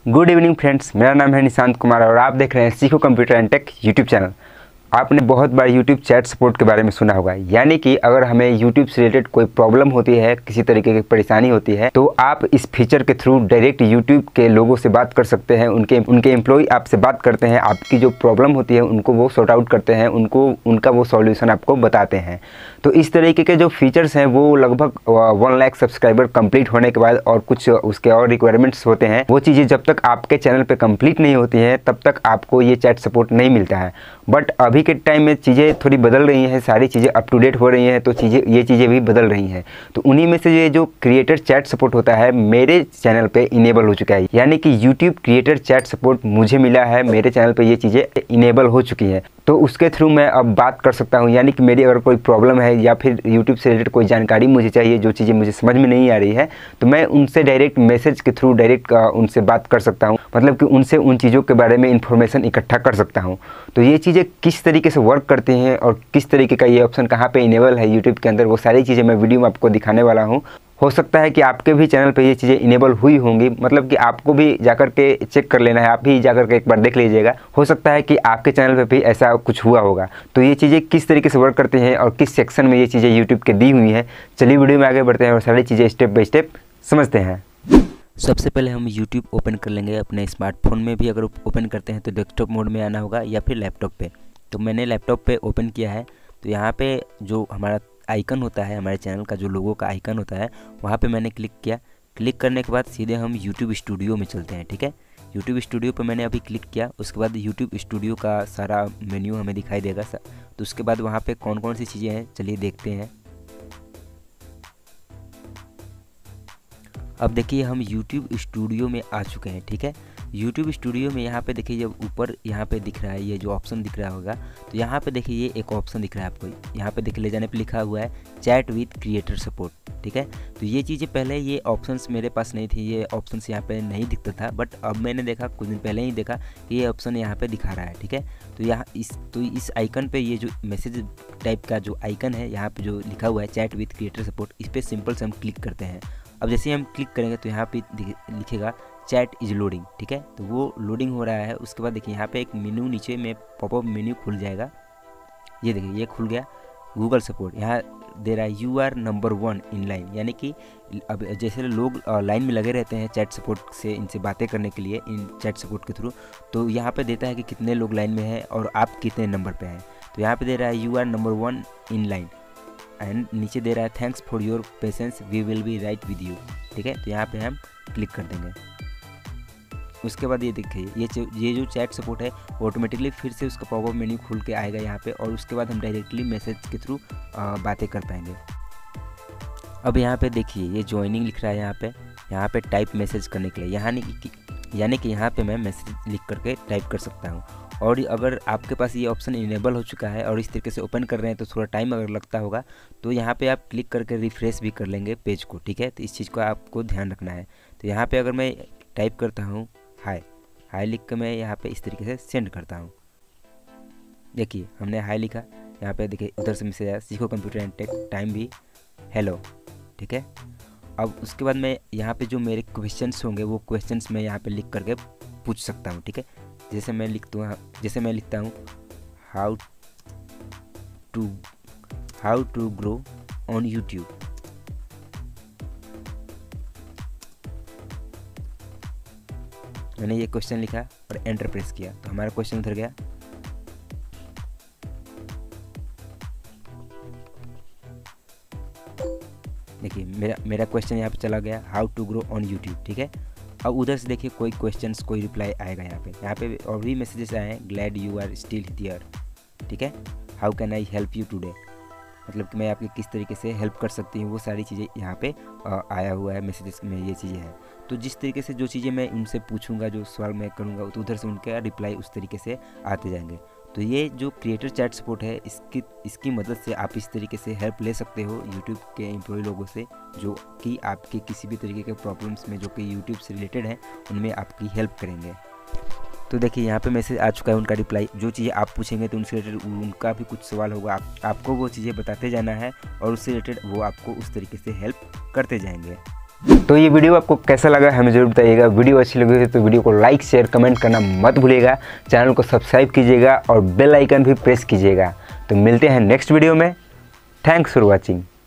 Good evening friends, मेरा नाम है निशांत कुमार और आप देख रहे हैं Seekho computer and tech YouTube channel. आपने बहुत बार यूट्यूब चैट सपोर्ट के बारे में सुना होगा, यानी कि अगर हमें यूट्यूब से रिलेटेड कोई प्रॉब्लम होती है, किसी तरीके की परेशानी होती है, तो आप इस फीचर के थ्रू डायरेक्ट यूट्यूब के लोगों से बात कर सकते हैं। उनके एम्प्लॉय आपसे बात करते हैं, आपकी जो प्रॉब्लम होती है उनको वो सॉर्ट आउट करते हैं, उनका वो सॉल्यूशन आपको बताते हैं। तो इस तरीके के जो फीचर्स हैं वो लगभग 1 लाख सब्सक्राइबर कंप्लीट होने के बाद और कुछ उसके और रिक्वायरमेंट्स होते हैं, वो चीज़ें जब तक आपके चैनल पे कंप्लीट नहीं होती हैं तब तक आपको ये चैट सपोर्ट नहीं मिलता है। बट अभी के टाइम में चीज़ें थोड़ी बदल रही हैं, सारी चीज़ें अप टू डेट हो रही हैं, तो ये चीज़ें भी बदल रही हैं। तो उन्हीं में से ये जो क्रिएटर चैट सपोर्ट होता है मेरे चैनल पे इनेबल हो चुका है, यानी कि यूट्यूब क्रिएटर चैट सपोर्ट मुझे मिला है, मेरे चैनल पे ये चीज़ें इनेबल हो चुकी हैं। तो उसके थ्रू मैं अब बात कर सकता हूँ, यानी कि मेरी अगर कोई प्रॉब्लम है या फिर यूट्यूब से रिलेटेड कोई जानकारी मुझे चाहिए, जो चीज़ें मुझे समझ में नहीं आ रही है, तो मैं उनसे डायरेक्ट मैसेज के थ्रू डायरेक्ट उनसे बात कर सकता हूँ, मतलब कि उनसे उन चीज़ों के बारे में इन्फॉर्मेशन इकट्ठा कर सकता हूँ। तो ये चीज़ें किस तरीके से वर्क करती हैं और किस तरीके का ये ऑप्शन कहाँ पे इनेबल है यूट्यूब के अंदर, वो सारी चीज़ें मैं वीडियो में आपको दिखाने वाला हूँ। हो सकता है कि आपके भी चैनल पे ये चीज़ें इनेबल हुई होंगी, मतलब कि आपको भी जाकर के चेक कर लेना है, आप भी जाकर के एक बार देख लीजिएगा। हो सकता है कि आपके चैनल पे भी ऐसा कुछ हुआ होगा। तो ये चीज़ें किस तरीके से वर्क करती हैं और किस सेक्शन में ये चीज़ें यूट्यूब के दी हुई हैं, चलिए वीडियो में आगे बढ़ते हैं और सारी चीज़ें स्टेप बाय स्टेप समझते हैं। सबसे पहले हम YouTube ओपन कर लेंगे। अपने स्मार्टफोन में भी अगर ओपन करते हैं तो डेस्कटॉप मोड में आना होगा या फिर लैपटॉप पे। तो मैंने लैपटॉप पे ओपन किया है। तो यहाँ पे जो हमारा आइकन होता है, हमारे चैनल का जो लोगो का आइकन होता है, वहाँ पे मैंने क्लिक किया। क्लिक करने के बाद सीधे हम YouTube स्टूडियो में चलते हैं। ठीक है, YouTube स्टूडियो पे मैंने अभी क्लिक किया। उसके बाद YouTube स्टूडियो का सारा मेन्यू हमें दिखाई देगा। तो उसके बाद वहाँ पे कौन कौन सी चीज़ें हैं चलिए देखते हैं। अब देखिए हम YouTube स्टूडियो में आ चुके हैं। ठीक है, YouTube स्टूडियो में यहाँ पे देखिए जब ऊपर यहाँ पे दिख रहा है ये जो ऑप्शन दिख रहा होगा, तो यहाँ पे देखिए ये एक ऑप्शन दिख रहा है आपको, यहाँ पे देखिए ले जाने पे लिखा हुआ है चैट विद क्रिएटर सपोर्ट। ठीक है, तो ये चीज़ें पहले ये ऑप्शंस मेरे पास नहीं थी, ये ऑप्शंस यहाँ पे नहीं दिखता था, बट अब मैंने देखा कुछ दिन पहले ही देखा कि ये ऑप्शन यहाँ पे दिखा रहा है। ठीक है, तो यहाँ इस आइकन पे ये जो मैसेज टाइप का जो आइकन है, यहाँ पे जो लिखा हुआ है चैट विद क्रिएटर सपोर्ट, इस पर सिंपल से हम क्लिक करते हैं। अब जैसे हम क्लिक करेंगे तो यहाँ पे लिखेगा चैट इज लोडिंग। ठीक है, तो वो लोडिंग हो रहा है। उसके बाद देखिए यहाँ पे एक मेन्यू नीचे में पॉपअप मेन्यू खुल जाएगा। ये देखिए ये खुल गया गूगल सपोर्ट। यहाँ दे रहा है you are number 1 in line, यानी कि अब जैसे लोग लाइन में लगे रहते हैं चैट सपोर्ट से, इनसे बातें करने के लिए इन चैट सपोर्ट के थ्रू, तो यहाँ पे देता है कि कितने लोग लाइन में हैं और आप कितने नंबर पे हैं। तो यहाँ पे दे रहा है you are number 1 in line and नीचे दे रहा है thanks for your patience we will be right with you. ठीक है, तो यहाँ पे हम क्लिक कर देंगे। उसके बाद ये देखिए ये जो चैट सपोर्ट है ऑटोमेटिकली फिर से उसका पॉपअप मेन्यू खुल के आएगा यहाँ पे, और उसके बाद हम डायरेक्टली मैसेज के थ्रू बातें कर पाएंगे। अब यहाँ पे देखिए ये ज्वाइनिंग लिख रहा है यहाँ पे टाइप मैसेज करने के लिए, यानी कि यहाँ पे मैं मैसेज लिख करके टाइप कर सकता हूँ। और अगर आपके पास ये ऑप्शन इनेबल हो चुका है और इस तरीके से ओपन कर रहे हैं तो थोड़ा टाइम अगर लगता होगा, तो यहाँ पे आप क्लिक करके रिफ्रेश भी कर लेंगे पेज को। ठीक है, तो इस चीज़ को आपको ध्यान रखना है। तो यहाँ पे अगर मैं टाइप करता हूँ हाय लिख कर मैं यहाँ पे इस तरीके से सेंड करता हूँ। देखिए हमने हाय लिखा, यहाँ पे देखिए उधर से मैसेज आया Seekho computer and tech time भी हेलो। ठीक है, अब उसके बाद मैं यहाँ पे जो मेरे क्वेश्चंस होंगे वो क्वेश्चंस मैं यहाँ पे लिख करके पूछ सकता हूँ। ठीक है, जैसे मैं लिखता हूँ how to grow on YouTube. मैंने ये क्वेश्चन लिखा और एंटर प्रेस किया तो हमारा क्वेश्चन उधर गया। देखिए मेरा क्वेश्चन यहाँ पे चला गया how to grow on YouTube. ठीक है, अब उधर से देखिए कोई क्वेश्चंस कोई रिप्लाई आएगा यहाँ पे और भी मैसेजेस आए हैं glad you are still here. ठीक है, how can I help you today, मतलब कि मैं आपकी किस तरीके से हेल्प कर सकती हूँ, वो सारी चीज़ें यहाँ पे आया हुआ है मैसेजेस में, ये चीज़ें हैं। तो जिस तरीके से जो चीज़ें मैं उनसे पूछूंगा, जो सवाल मैं करूँगा, तो उधर से उनका रिप्लाई उस तरीके से आते जाएंगे। तो ये जो क्रिएटर चैट सपोर्ट है इसकी मदद से आप इस तरीके से हेल्प ले सकते हो यूट्यूब के एम्प्लॉय लोगों से, जो कि आपके किसी भी तरीके के प्रॉब्लम्स में जो कि यूट्यूब से रिलेटेड हैं उनमें आपकी हेल्प करेंगे। तो देखिए यहाँ पे मैसेज आ चुका है, उनका रिप्लाई, जो चीज़ें आप पूछेंगे तो उनसे रिलेटेड उनका भी कुछ सवाल होगा, आपको वो चीज़ें बताते जाना है और उससे रिलेटेड वो आपको उस तरीके से हेल्प करते जाएंगे। तो ये वीडियो आपको कैसा लगा हमें जरूर बताइएगा। वीडियो अच्छी लगी तो वीडियो को लाइक शेयर कमेंट करना मत भूलिएगा। चैनल को सब्सक्राइब कीजिएगा और बेल आइकन भी प्रेस कीजिएगा। तो मिलते हैं नेक्स्ट वीडियो में। Thanks for watching.